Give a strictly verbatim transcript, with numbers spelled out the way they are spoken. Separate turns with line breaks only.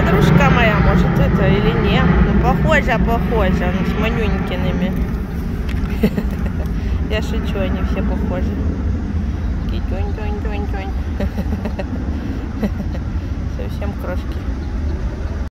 подружка моя, может это или нет. Ну, похожа, похожа, ну, с манюнькиными. Я шучу, они все похожи. Такие тюнь-тюнь-тюнь-тюнь.